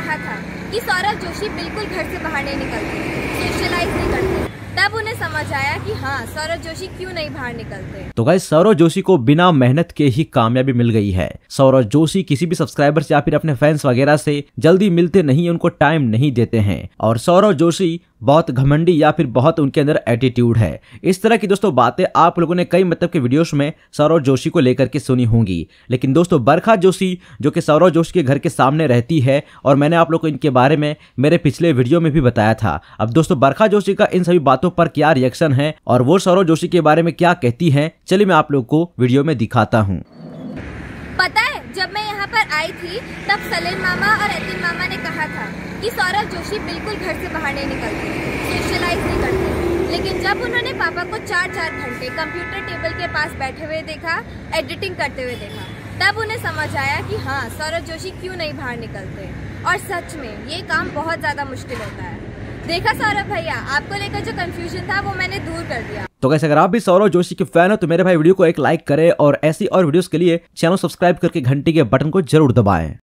कहा था कि सौरभ जोशी बिल्कुल घर से बाहर नहीं निकलते, सोशलाइज नहीं करते, तब उन्हें समझ आया कि हाँ, सौरभ जोशी क्यों नहीं बाहर निकलते। तो गाइस, सौरभ जोशी को बिना मेहनत के ही कामयाबी मिल गई है। सौरभ जोशी किसी भी सब्सक्राइबर्स या फिर अपने फैंस वगैरह से जल्दी मिलते नहीं, उनको टाइम नहीं देते हैं। और सौरभ जोशी बहुत घमंडी या फिर बहुत उनके अंदर एटीट्यूड है। इस तरह की दोस्तों बातें आप लोगों ने कई मतलब के वीडियोस में सौरभ जोशी को लेकर के सुनी होंगी। लेकिन दोस्तों, बरखा जोशी जो कि सौरभ जोशी के घर के सामने रहती है, और मैंने आप लोग को इनके बारे में मेरे पिछले वीडियो में भी बताया था। अब दोस्तों, बरखा जोशी का इन सभी बातों पर क्या रिएक्शन है और वो सौरभ जोशी के बारे में क्या कहती है, चलिए मैं आप लोग को वीडियो में दिखाता हूँ। पता है, जब मैं यहाँ पर आई थी तब सलीम मामा और एतिन मामा ने कहा था कि सौरभ जोशी बिल्कुल घर से बाहर नहीं निकलते, सोशलाइज नहीं करते। लेकिन जब उन्होंने पापा को 4-4 घंटे कंप्यूटर टेबल के पास बैठे हुए देखा, एडिटिंग करते हुए देखा, तब उन्हें समझ आया कि हाँ, सौरभ जोशी क्यों नहीं बाहर निकलते। और सच में ये काम बहुत ज्यादा मुश्किल होता है। देखा सौरभ भैया, आपको लेकर जो कंफ्यूजन था वो मैंने दूर कर दिया। तो गाइस, अगर आप भी सौरभ जोशी के फैन हो तो मेरे भाई वीडियो को एक लाइक करें और ऐसी और वीडियोस के लिए चैनल सब्सक्राइब करके घंटी के बटन को जरूर दबाएं।